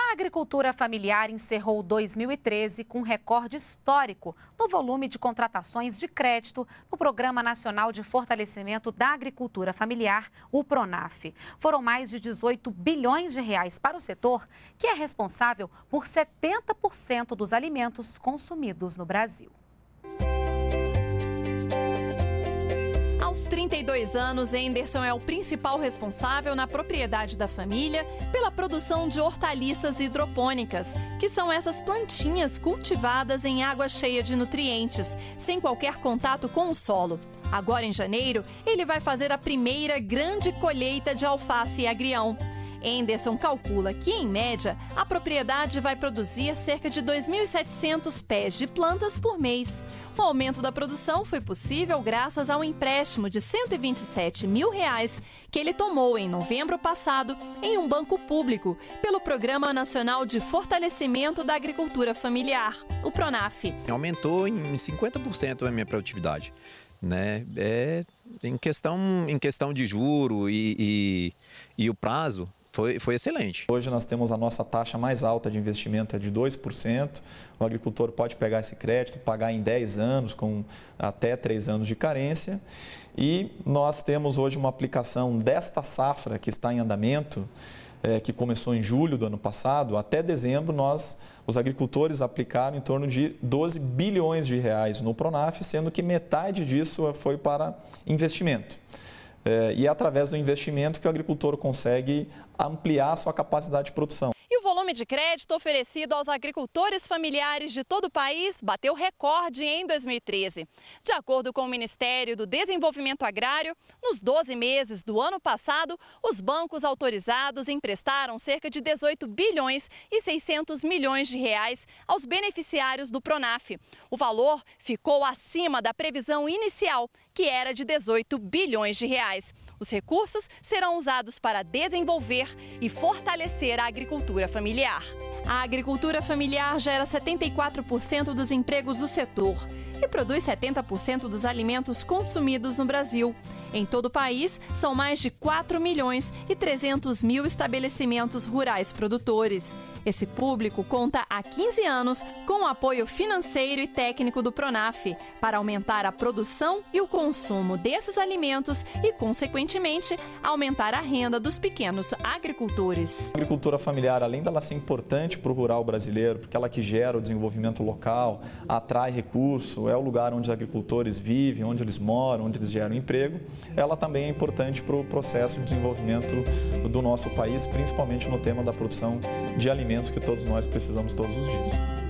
A agricultura familiar encerrou 2013 com um recorde histórico no volume de contratações de crédito no Programa Nacional de Fortalecimento da Agricultura Familiar, o PRONAF. Foram mais de 18 bilhões de reais para o setor, que é responsável por 70% dos alimentos consumidos no Brasil. Aos 32 anos, Henderson é o principal responsável na propriedade da família pela produção de hortaliças hidropônicas, que são essas plantinhas cultivadas em água cheia de nutrientes, sem qualquer contato com o solo. Agora, em janeiro, ele vai fazer a primeira grande colheita de alface e agrião. Henderson calcula que, em média, a propriedade vai produzir cerca de 2.700 pés de plantas por mês. O aumento da produção foi possível graças a um empréstimo de R$ 127 mil que ele tomou em novembro passado em um banco público pelo Programa Nacional de Fortalecimento da Agricultura Familiar, o PRONAF. Aumentou em 50% a minha produtividade, né? Em questão de juro e o prazo. Foi excelente. Hoje nós temos a nossa taxa mais alta de investimento é de 2%. O agricultor pode pegar esse crédito, pagar em 10 anos, com até 3 anos de carência. E nós temos hoje uma aplicação desta safra que está em andamento, que começou em julho do ano passado. Até dezembro, os agricultores aplicaram em torno de 12 bilhões de reais no PRONAF, sendo que metade disso foi para investimento. E é através do investimento que o agricultor consegue ampliar a sua capacidade de produção. E o volume de crédito oferecido aos agricultores familiares de todo o país bateu recorde em 2013. De acordo com o Ministério do Desenvolvimento Agrário, nos 12 meses do ano passado, os bancos autorizados emprestaram cerca de 18 bilhões e 600 milhões de reais aos beneficiários do PRONAF. O valor ficou acima da previsão inicial, que era de 18 bilhões de reais. Os recursos serão usados para desenvolver e fortalecer a agricultura familiar. A agricultura familiar gera 74% dos empregos do setor e produz 70% dos alimentos consumidos no Brasil. Em todo o país, são mais de 4 milhões e 300 mil estabelecimentos rurais produtores. Esse público conta há 15 anos com o apoio financeiro e técnico do PRONAF para aumentar a produção e o consumo desses alimentos e, consequentemente, aumentar a renda dos pequenos agricultores. A agricultura familiar, além dela ser importante para o rural brasileiro, porque ela que gera o desenvolvimento local, atrai recurso, é o lugar onde os agricultores vivem, onde eles moram, onde eles geram emprego, ela também é importante para o processo de desenvolvimento do nosso país, principalmente no tema da produção de alimentos que todos nós precisamos todos os dias.